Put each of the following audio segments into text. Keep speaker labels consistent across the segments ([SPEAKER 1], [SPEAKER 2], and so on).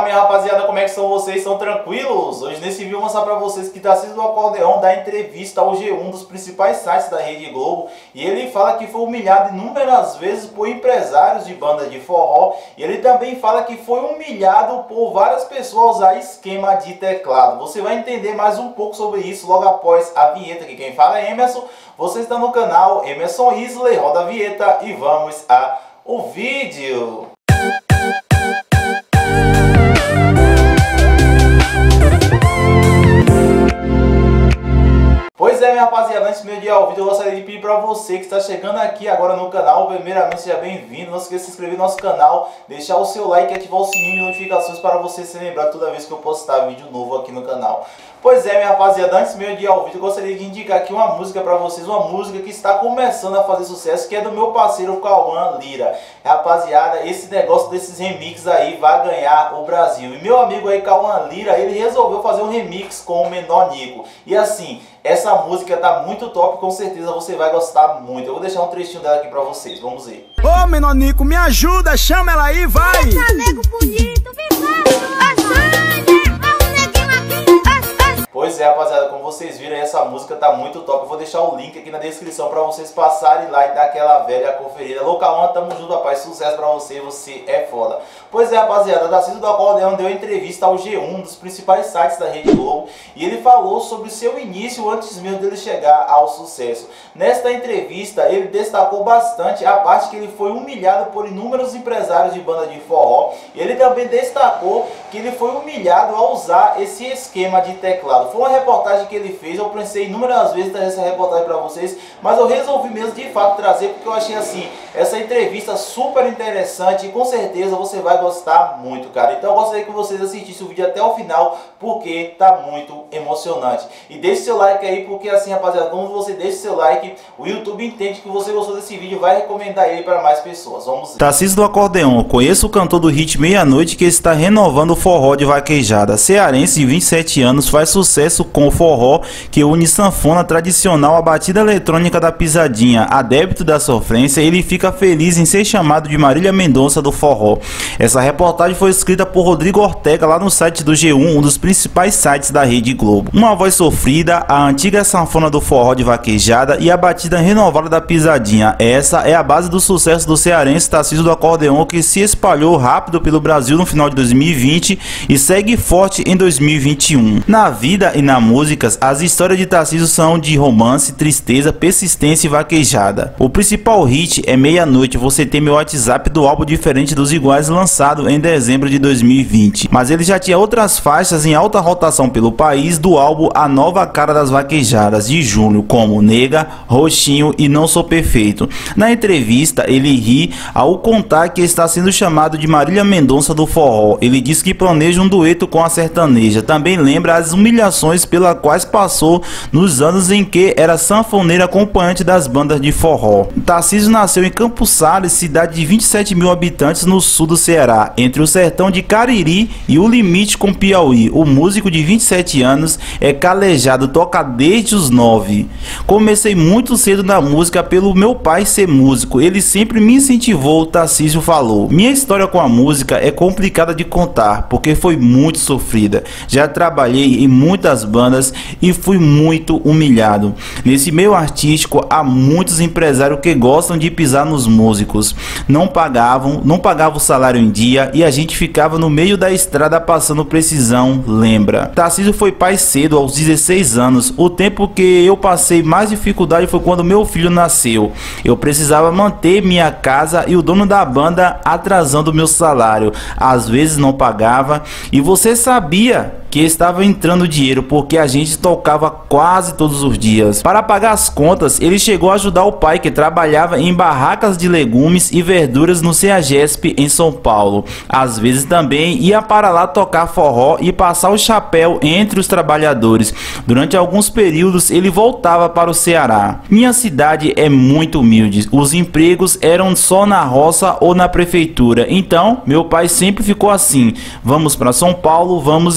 [SPEAKER 1] minha rapaziada, como é que são vocês? Estão tranquilos? Hoje nesse vídeo eu vou mostrar pra vocês que Tarcísio do Acordeão dá entrevista ao G1, um dos principais sites da Rede Globo, e ele fala que foi humilhado inúmeras vezes por empresários de banda de forró, e ele também fala que foi humilhado por várias pessoas a usar esquema de teclado. Você vai entender mais um pouco sobre isso logo após a vinheta, que quem fala é Emerson. Você está no canal Emerson Isley, roda a vinheta e vamos ao vídeo. Pois é, minha rapaziada, antes mesmo de ir ao vídeo, eu gostaria de pedir para você que está chegando aqui agora no canal, primeiramente seja bem-vindo, não esqueça de se inscrever no nosso canal, deixar o seu like e ativar o sininho de notificações para você ser lembrado toda vez que eu postar vídeo novo aqui no canal. Pois é, minha rapaziada, antes mesmo de ir ao vídeo, eu gostaria de indicar aqui uma música para vocês, uma música que está começando a fazer sucesso, que é do meu parceiro Cauã Lira. Rapaziada, esse negócio desses remixes aí vai ganhar o Brasil. E meu amigo aí, Cauã Lira, ele resolveu fazer um remix com o Menor Nico. E assim, essa música tá muito top, com certeza você vai gostar muito. Eu vou deixar um trechinho dela aqui pra vocês, vamos ver.
[SPEAKER 2] Ô Menor Nico, me ajuda, chama ela aí, vai!
[SPEAKER 3] Nego bonito,
[SPEAKER 1] Pois é, rapaziada, como vocês viram, essa música tá muito top. Eu vou deixar o link aqui na descrição pra vocês passarem lá e dar aquela velha conferida. Alô, Cauã, tamo junto, rapaz, sucesso pra você, você é foda. Pois é, rapaziada, Tarcísio do Acordeão deu entrevista ao G1, um dos principais sites da Rede Globo, e ele falou sobre seu início antes mesmo dele chegar ao sucesso. Nesta entrevista, ele destacou bastante a parte que ele foi humilhado por inúmeros empresários de banda de forró. Ele também destacou que ele foi humilhado ao usar esse esquema de teclado. Foi uma reportagem que ele fez, eu pensei inúmeras vezes em trazer essa reportagem para vocês, mas eu resolvi mesmo de fato trazer, porque eu achei assim, essa entrevista super interessante e com certeza você vai gostar muito, cara. Então eu gostaria que vocês assistissem o vídeo até o final, porque tá muito emocionante. E deixe seu like aí, porque assim, rapaziada, quando você deixa seu like, o YouTube entende que você gostou desse vídeo e vai recomendar ele para mais pessoas. Vamos ver.
[SPEAKER 4] Tarcísio do Acordeão, conheço o cantor do hit Meia-Noite que está renovando o forró de vaquejada. Cearense de 27 anos, faz sucesso com o forró que une sanfona tradicional à batida eletrônica da pisadinha. Adepto da sofrência, ele fica feliz em ser chamado de Marília Mendonça do forró. Essa reportagem foi escrita por Rodrigo Ortega lá no site do G1, um dos principais sites da Rede Globo. Uma voz sofrida, a antiga sanfona do forró de vaquejada e a batida renovada da pisadinha. Essa é a base do sucesso do cearense Tarcísio do Acordeão, que se espalhou rápido pelo Brasil no final de 2020 e segue forte em 2021. Na vida e na música, as histórias de Tarcísio são de romance, tristeza, persistência e vaquejada. O principal hit é Meia-Noite, Você Tem Meu WhatsApp, do álbum Diferente dos Iguais, lançado em dezembro de 2020. Mas ele já tinha outras faixas em alta rotação pelo país do álbum A Nova Cara das Vaquejadas, de junho, como Nega, Roxinho e Não Sou Perfeito. Na entrevista, ele ri ao contar que está sendo chamado de Marília Mendonça do forró. Ele diz que planeja um dueto com a sertaneja. Também lembra as humilhações pelas quais passou nos anos em que era sanfoneiro acompanhante das bandas de forró. Tarcísio nasceu em Campos Sales, cidade de 27 mil habitantes no sul do Ceará, entre o sertão de Cariri e o limite com Piauí. O músico de 27 anos é calejado, toca desde os 9. Comecei muito cedo na música pelo meu pai ser músico, ele sempre me incentivou, Tarcísio falou. Minha história com a música é complicada de contar, porque foi muito sofrida. Já trabalhei em muitas bandas e fui muito humilhado. Nesse meio artístico há muitos empresários que gostam de pisar nos músicos. Não pagavam o salário em dia e a gente ficava no meio da estrada passando precisão, lembra. Tarcísio foi pai cedo, aos 16 anos. O tempo que eu passei mais dificuldade foi quando meu filho nasceu. Eu precisava manter minha casa e o dono da banda atrasando meu salário. Às vezes não pagava e você sabia que estava entrando dinheiro porque a gente tocava quase todos os dias. Para pagar as contas, ele chegou a ajudar o pai, que trabalhava em barracas de legumes e verduras no CEAGESP em São Paulo. Às vezes também ia para lá tocar forró e passar o chapéu entre os trabalhadores. Durante alguns períodos ele voltava para o Ceará. Minha cidade é muito humilde, os empregos eram só na roça ou na prefeitura, então meu pai sempre ficou assim: vamos para São Paulo, vamos embora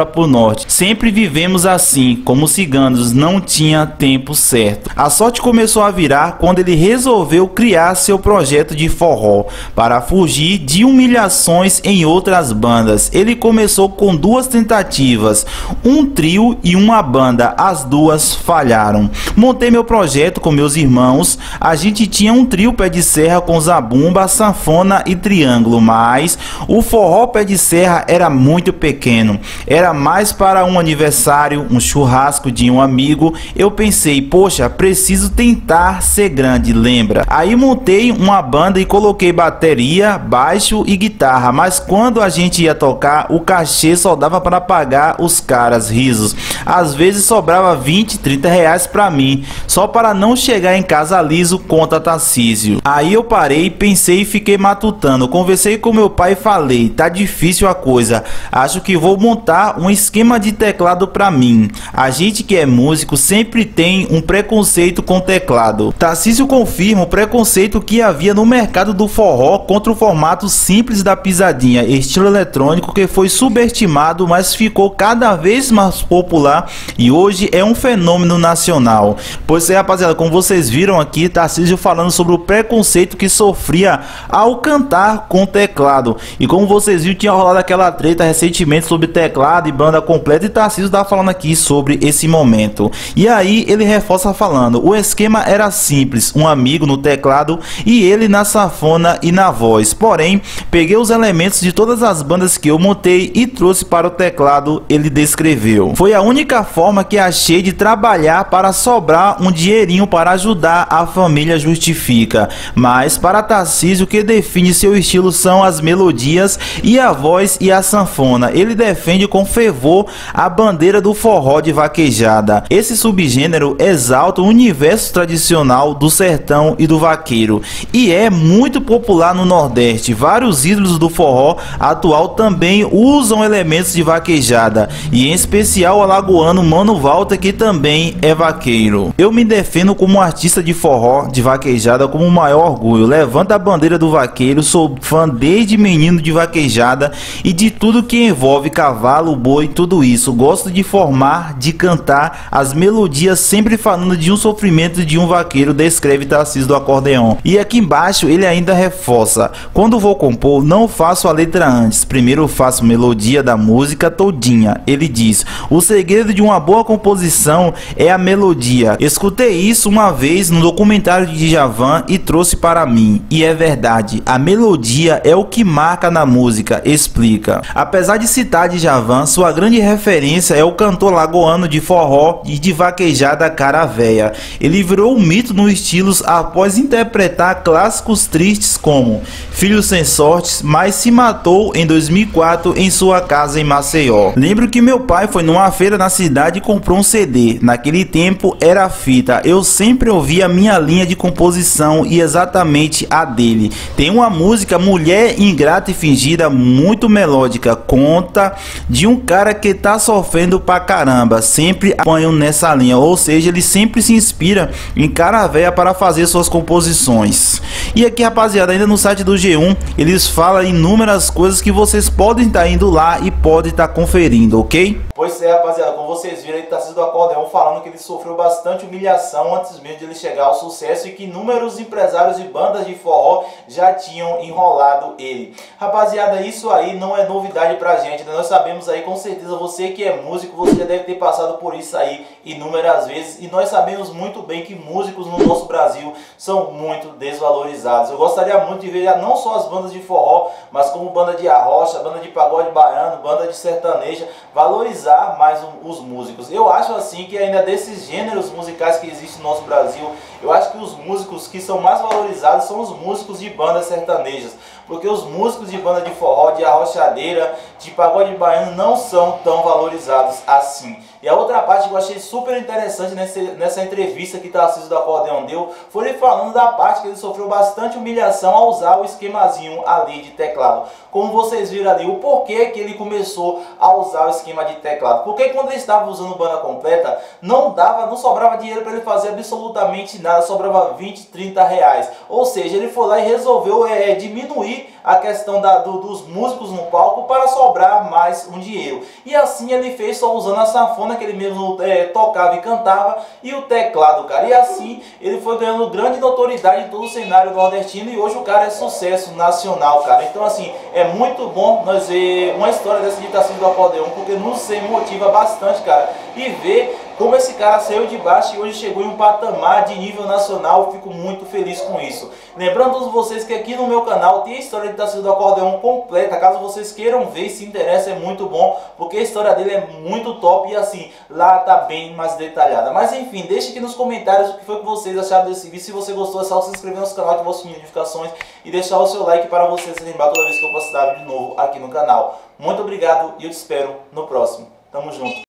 [SPEAKER 4] pro norte. Sempre vivemos assim, como ciganos, não tinha tempo certo. A sorte começou a virar quando ele resolveu criar seu projeto de forró, para fugir de humilhações em outras bandas. Ele começou com 2 tentativas, um trio e uma banda, as 2 falharam. Montei meu projeto com meus irmãos, a gente tinha um trio pé de serra com zabumba, sanfona e triângulo, mas o forró pé de serra era muito pequeno, era mais para um aniversário, um churrasco de um amigo. Eu pensei, poxa, preciso tentar ser grande, lembra? Aí montei uma banda e coloquei bateria, baixo e guitarra, mas quando a gente ia tocar, o cachê só dava para pagar os caras, risos. Às vezes sobrava 20, 30 reais para mim, só para não chegar em casa liso, conta Tarcísio. Aí eu parei, pensei e fiquei matutando. Conversei com meu pai e falei, tá difícil a coisa, acho que vou montar um esquema de teclado para mim. A gente que é músico sempre tem um preconceito com teclado. Tarcísio confirma o preconceito que havia no mercado do forró contra o formato simples da pisadinha, estilo eletrônico que foi subestimado, mas ficou cada vez mais popular e hoje é um fenômeno nacional. Pois é, rapaziada, como vocês viram aqui, Tarcísio falando sobre o preconceito que sofria ao cantar com teclado. E como vocês viram, tinha rolado aquela treta recentemente sobre teclado e banda completa, e Tarcísio tá falando aqui sobre esse momento. E aí ele reforça falando, o esquema era simples, um amigo no teclado e ele na sanfona e na voz. Porém, peguei os elementos de todas as bandas que eu montei e trouxe para o teclado, ele descreveu. Foi a única forma que achei de trabalhar para sobrar um dinheirinho para ajudar a família, justifica. Mas para Tarcísio, o que define seu estilo são as melodias e a voz e a sanfona. Ele defende com fervor a bandeira do forró de vaquejada. Esse subgênero exalta o universo tradicional do sertão e do vaqueiro e é muito popular no Nordeste. Vários ídolos do forró atual também usam elementos de vaquejada, e em especial o alagoano Mano Walter, que também é vaqueiro. Eu me defendo como artista de forró de vaquejada como o maior orgulho. Levanta a bandeira do vaqueiro, sou fã desde menino de vaquejada e de tudo que envolve cavalo, boi, tudo isso. Gosto de formar, de cantar as melodias, sempre falando de um sofrimento de um vaqueiro, descreve Tarcísio do Acordeon. E aqui embaixo ele ainda reforça, quando vou compor não faço a letra antes, primeiro faço melodia da música todinha. Ele diz, o segredo de uma boa composição é a melodia. Escutei isso uma vez no documentário de Djavan e trouxe para mim, e é verdade, a melodia é o que marca na música, explica. Apesar de citar Djavan, sua grande referência é o cantor lagoano de forró e de vaquejada Cara Véia. Ele virou um mito nos estilos após interpretar clássicos tristes como Filho Sem Sorte, mas se matou em 2004 em sua casa em Maceió. Lembro que meu pai foi numa feira na cidade e comprou um CD. Naquele tempo era fita. Eu sempre ouvi a minha linha de composição e exatamente a dele. Tem uma música Mulher Ingrata e Fingida, muito melódica. Conta de um cara que tá sofrendo pra caramba. Sempre apanho nessa linha. Ou seja, ele sempre se inspira em Cara Véia para fazer suas composições. E aqui, rapaziada, ainda no site do G1 eles falam inúmeras coisas que vocês podem estar indo lá e podem estar conferindo, ok?
[SPEAKER 1] Pois é, rapaziada, como vocês viram, ele tá sendo do Acordeon falando que ele sofreu bastante humilhação antes mesmo de ele chegar ao sucesso e que inúmeros empresários e bandas de forró já tinham enrolado ele. Rapaziada, isso aí não é novidade pra gente, né? Nós sabemos aí, com certeza, você que é músico, você já deve ter passado por isso aí inúmeras vezes, e nós sabemos muito bem que músicos no nosso Brasil são muito desvalorizados. Eu gostaria muito de ver não só as bandas de forró, mas como banda de arrocha, banda de pagode baiano, banda de sertaneja, valorizar mais os músicos. Eu acho assim que ainda desses gêneros musicais que existem no nosso Brasil, eu acho que os músicos que são mais valorizados são os músicos de bandas sertanejas, porque os músicos de banda de forró, de arrochadeira, de pagode baiano não são tão valorizados assim. E a outra parte que eu achei super interessante nessa entrevista que Tarcísio do Acordeon deu, foi ele falando da parte que ele sofreu bastante humilhação ao usar o esquemazinho ali de teclado. Como vocês viram ali, o porquê que ele começou a usar o esquema de teclado. Porque quando ele estava usando banda completa, não sobrava dinheiro para ele fazer absolutamente nada, sobrava 20, 30 reais. Ou seja, ele foi lá e resolveu diminuir diminuir a questão dos músicos no palco para sobrar mais um dinheiro. E assim ele fez só usando a sanfona que ele mesmo tocava e cantava e o teclado, cara. E assim ele foi ganhando grande notoriedade em todo o cenário nordestino e hoje o cara é sucesso nacional, cara. Então assim, é muito bom nós ver uma história dessa de Tarcísio do Acordeon, porque nos motiva bastante, cara, e ver como esse cara saiu de baixo e hoje chegou em um patamar de nível nacional. Eu fico muito feliz com isso. Lembrando a todos vocês que aqui no meu canal tem a história de Tarcísio do Acordeon completa. Caso vocês queiram ver e se interessem, é muito bom, porque a história dele é muito top e assim, lá tá bem mais detalhada. Mas enfim, deixe aqui nos comentários o que foi que vocês acharam desse vídeo. Se você gostou, é só se inscrever no canal, ativar o sininho de notificações e deixar o seu like para você se lembrar toda vez que eu postar de novo aqui no canal. Muito obrigado e eu te espero no próximo. Tamo junto.